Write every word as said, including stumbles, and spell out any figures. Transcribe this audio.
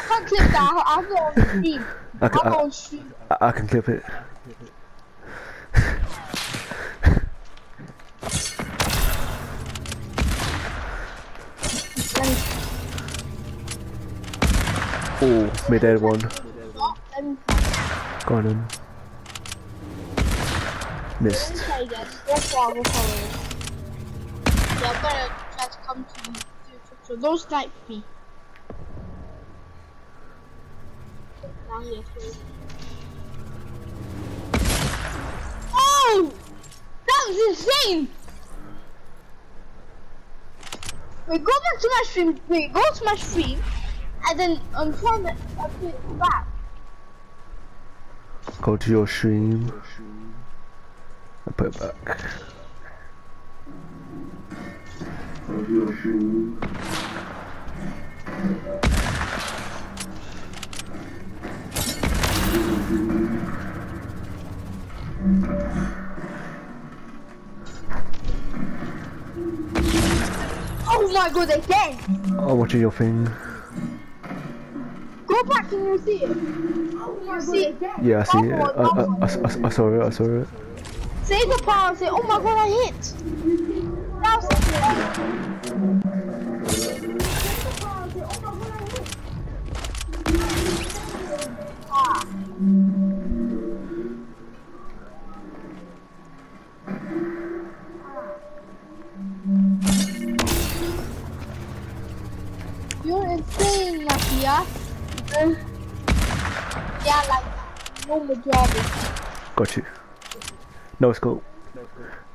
I can't clip that. I'm not on stream. I can, I'm I, on stream. I, I can clip it. Oh, mid-air one. Go on in. Missed. Okay, guys. That's why we're following. Yeah, I'm gonna try to come to you. So don't snipe me. Down here, please. Oh! That was insane! Wait, go back to my stream. Wait, go to my stream. And then I'm trying to uh, put it back. Go to your stream. And put it back. Go to your stream. Oh my god, again! I'm watching your thing. Go back and you'll see it. You see it? Yeah, I see it. I, I, I, I, I saw it, I saw it. Say the power and say, oh my god, I hit! Now say it. Ah. You're insane, Nakia. Uh, yeah, like that. No majority. Got you. No scope.